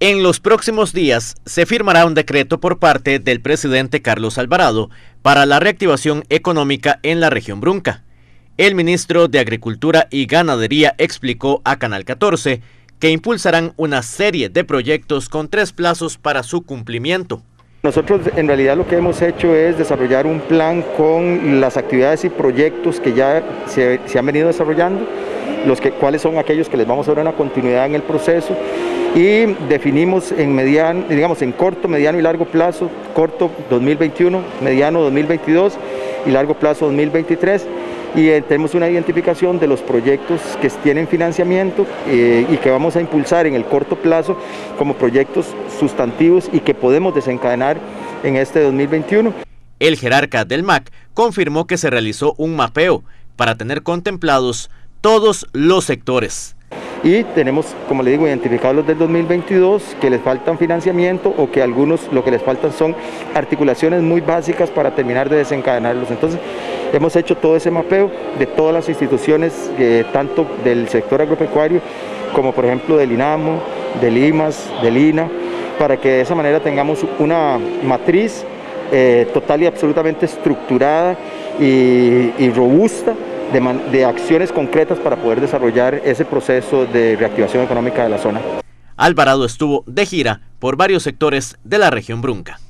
En los próximos días se firmará un decreto por parte del presidente Carlos Alvarado para la reactivación económica en la región Brunca. El ministro de Agricultura y Ganadería explicó a Canal 14 que impulsarán una serie de proyectos con 3 plazos para su cumplimiento. Nosotros en realidad lo que hemos hecho es desarrollar un plan con las actividades y proyectos que ya se han venido desarrollando, cuáles son aquellos que les vamos a dar una continuidad en el proceso, y definimos en corto, mediano y largo plazo: corto 2021, mediano 2022 y largo plazo 2023. Y tenemos una identificación de los proyectos que tienen financiamiento y que vamos a impulsar en el corto plazo como proyectos sustantivos y que podemos desencadenar en este 2021. El jerarca del MAC confirmó que se realizó un mapeo para tener contemplados todos los sectores. Y tenemos, como le digo, identificados los del 2022 que les faltan financiamiento, o que algunos lo que les faltan son articulaciones muy básicas para terminar de desencadenarlos. Entonces hemos hecho todo ese mapeo de todas las instituciones, tanto del sector agropecuario como por ejemplo del INAMO, del IMAS, del INA, para que de esa manera tengamos una matriz total y absolutamente estructurada y robusta de acciones concretas para poder desarrollar ese proceso de reactivación económica de la zona. Alvarado estuvo de gira por varios sectores de la región Brunca.